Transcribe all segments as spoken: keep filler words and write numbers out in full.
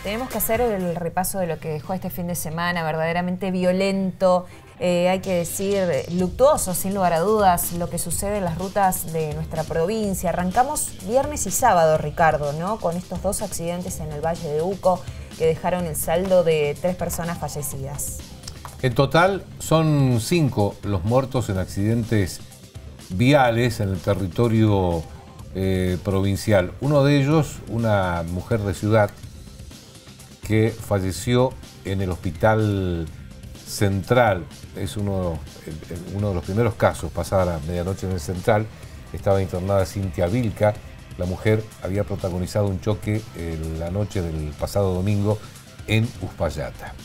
Tenemos que hacer el repaso de lo que dejó este fin de semana, verdaderamente violento, eh, hay que decir, luctuoso, sin lugar a dudas, lo que sucede en las rutas de nuestra provincia. Arrancamos viernes y sábado, Ricardo, ¿no? Con estos dos accidentes en el Valle de Uco que dejaron el saldo de tres personas fallecidas. En total son cinco los muertos en accidentes viales en el territorio eh, provincial. Uno de ellos, una mujer de ciudad que falleció en el Hospital Central. Es uno, uno de los primeros casos, pasada la medianoche en el Central. Estaba internada Cintia Vilca. La mujer había protagonizado un choque en la noche del pasado domingo en Uspallata.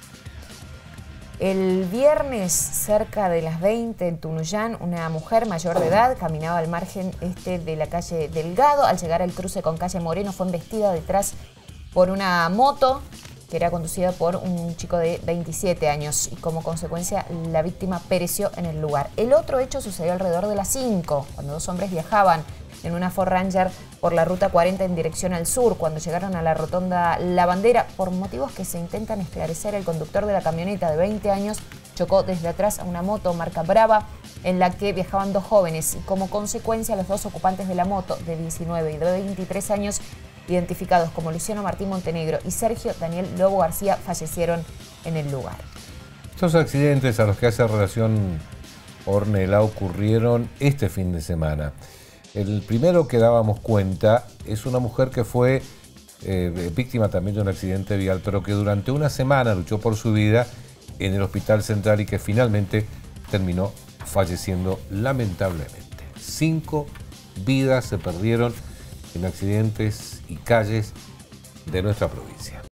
El viernes, cerca de las veinte, en Tunuyán, una mujer mayor de edad caminaba al margen este de la calle Delgado. Al llegar al cruce con calle Moreno, fue embestida detrás por una moto que era conducida por un chico de veintisiete años y como consecuencia la víctima pereció en el lugar. El otro hecho sucedió alrededor de las cinco, cuando dos hombres viajaban en una Ford Ranger por la ruta cuarenta en dirección al sur. Cuando llegaron a la rotonda La Bandera, por motivos que se intentan esclarecer, el conductor de la camioneta de veinte años chocó desde atrás a una moto marca Brava en la que viajaban dos jóvenes y como consecuencia los dos ocupantes de la moto de diecinueve y de veintitrés años, identificados como Luciano Martín Montenegro y Sergio Daniel Lobo García, fallecieron en el lugar. Estos accidentes a los que hace relación Ornella ocurrieron este fin de semana. El primero que dábamos cuenta es una mujer que fue eh, víctima también de un accidente vial, pero que durante una semana luchó por su vida en el Hospital Central y que finalmente terminó falleciendo lamentablemente. Cinco vidas se perdieron en accidentes y calles de nuestra provincia.